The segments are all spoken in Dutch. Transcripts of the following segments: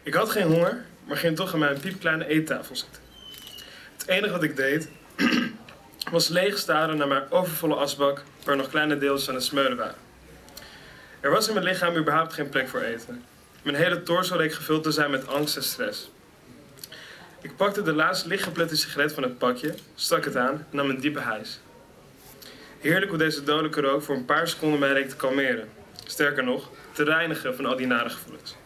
Ik had geen honger, maar ging toch aan mijn piepkleine eettafel zitten. Het enige wat ik deed, was leeg staren naar mijn overvolle asbak, waar nog kleine deeltjes aan het smeulen waren. Er was in mijn lichaam überhaupt geen plek voor eten. Mijn hele torso leek gevuld te zijn met angst en stress. Ik pakte de laatst lichtgeplette sigaret van het pakje, stak het aan en nam een diepe hijs. Heerlijk hoe deze dodelijke rook voor een paar seconden mij leek te kalmeren. Sterker nog, te reinigen van al die nare gevoelens.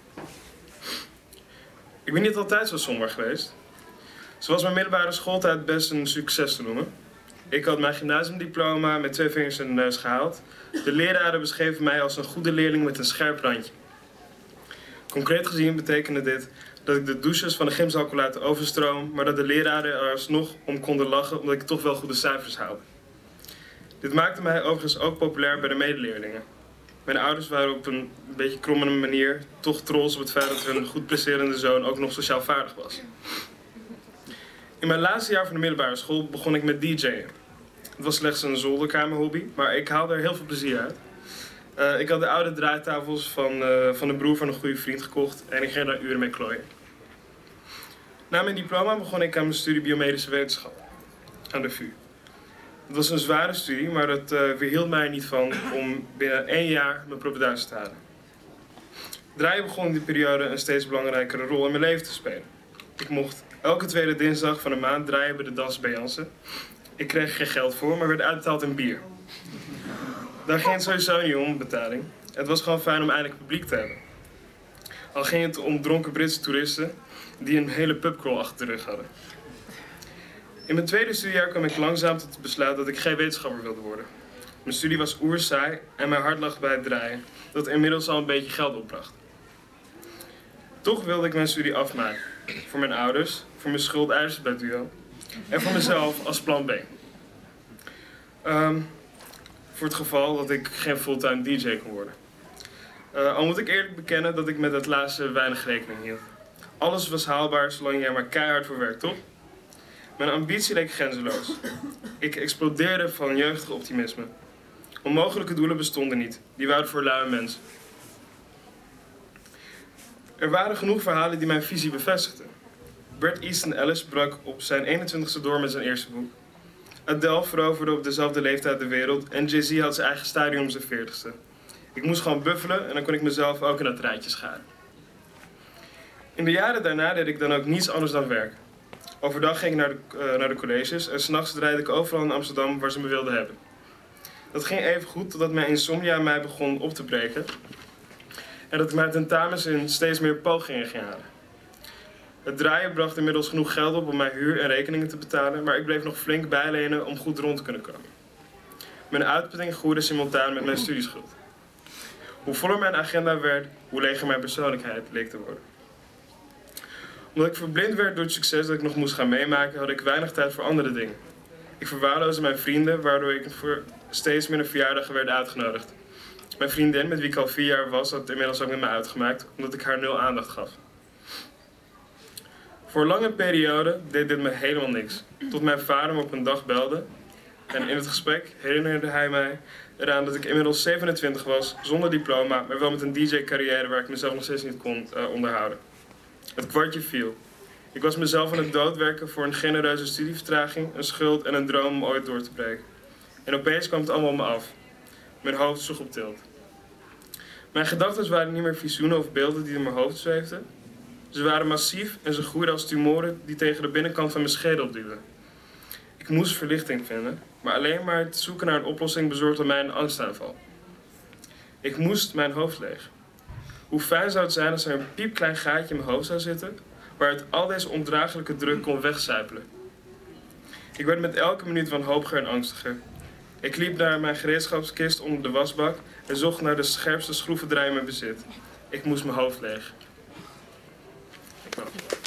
Ik ben niet altijd zo somber geweest. Zo was mijn middelbare schooltijd best een succes te noemen. Ik had mijn gymnasiumdiploma met 2 vingers in de neus gehaald. De leraren beschreven mij als een goede leerling met een scherp randje. Concreet gezien betekende dit dat ik de douches van de gymzaal kon laten overstromen, maar dat de leraren er alsnog om konden lachen omdat ik toch wel goede cijfers haalde. Dit maakte mij overigens ook populair bij de medeleerlingen. Mijn ouders waren op een beetje krommende manier toch trots op het feit dat hun goed presterende zoon ook nog sociaal vaardig was. In mijn laatste jaar van de middelbare school begon ik met DJ'en. Het was slechts een zolderkamerhobby, maar ik haalde er heel veel plezier uit. Ik had de oude draaitafels van de broer van een goede vriend gekocht en ik ging daar uren mee klooien. Na mijn diploma begon ik aan mijn studie biomedische wetenschap aan de VU. Het was een zware studie, maar dat weerhield mij er niet van om binnen 1 jaar mijn propedeuse te halen. Draaien begon in die periode een steeds belangrijkere rol in mijn leven te spelen. Ik mocht elke tweede dinsdag van de maand draaien bij de Dansen bij Jansen. Ik kreeg er geen geld voor, maar werd uitbetaald in bier. Daar ging het sowieso niet om, betaling. Het was gewoon fijn om eindelijk publiek te hebben. Al ging het om dronken Britse toeristen die een hele pubcrawl achter de rug hadden. In mijn tweede studiejaar kwam ik langzaam tot het besluit dat ik geen wetenschapper wilde worden. Mijn studie was oersaai en mijn hart lag bij het draaien, dat inmiddels al een beetje geld opbracht. Toch wilde ik mijn studie afmaken. Voor mijn ouders, voor mijn schuldeisers bij Duo en voor mezelf als plan B. Voor het geval dat ik geen fulltime DJ kon worden. Al moet ik eerlijk bekennen dat ik met het laatste weinig rekening hield. Alles was haalbaar zolang je er maar keihard voor werkt, toch? Mijn ambitie leek grenzeloos. Ik explodeerde van jeugdig optimisme. Onmogelijke doelen bestonden niet. Die waren voor luie mensen. Er waren genoeg verhalen die mijn visie bevestigden. Bret Easton Ellis brak op zijn 21ste door met zijn eerste boek. Adele veroverde op dezelfde leeftijd de wereld en Jay-Z had zijn eigen stadion op zijn 40ste. Ik moest gewoon buffelen en dan kon ik mezelf ook in dat rijtje scharen. In de jaren daarna deed ik dan ook niets anders dan werk. Overdag ging ik naar de colleges en 's nachts draaide ik overal in Amsterdam waar ze me wilden hebben. Dat ging even goed totdat mijn insomnia mij begon op te breken en dat ik mijn tentamens in steeds meer pogingen ging halen. Het draaien bracht inmiddels genoeg geld op om mijn huur en rekeningen te betalen, maar ik bleef nog flink bijlenen om goed rond te kunnen komen. Mijn uitputting groeide simultaan met mijn studieschuld. Hoe voller mijn agenda werd, hoe leger mijn persoonlijkheid leek te worden. Omdat ik verblind werd door het succes dat ik nog moest gaan meemaken, had ik weinig tijd voor andere dingen. Ik verwaarloosde mijn vrienden, waardoor ik voor steeds minder verjaardagen werd uitgenodigd. Mijn vriendin, met wie ik al 4 jaar was, had het inmiddels ook met me uitgemaakt, omdat ik haar 0 aandacht gaf. Voor een lange periode deed dit me helemaal niks, tot mijn vader me op een dag belde. En in het gesprek herinnerde hij mij eraan dat ik inmiddels 27 was, zonder diploma, maar wel met een DJ-carrière waar ik mezelf nog steeds niet kon onderhouden. Het kwartje viel. Ik was mezelf aan het doodwerken voor een genereuze studievertraging, een schuld en een droom om ooit door te breken. En opeens kwam het allemaal op me af. Mijn hoofd sloeg op tilt. Mijn gedachten waren niet meer visioenen of beelden die in mijn hoofd zweefden. Ze waren massief en ze groeiden als tumoren die tegen de binnenkant van mijn schedel duwden. Ik moest verlichting vinden, maar alleen maar het zoeken naar een oplossing bezorgde mij een angstaanval. Ik moest mijn hoofd leeg. Hoe fijn zou het zijn als er een piepklein gaatje in mijn hoofd zou zitten, waaruit al deze ondraaglijke druk kon wegcijpelen. Ik werd met elke minuut wanhopiger en angstiger. Ik liep naar mijn gereedschapskist onder de wasbak en zocht naar de scherpste schroevendraaier in mijn bezit. Ik moest mijn hoofd leeg.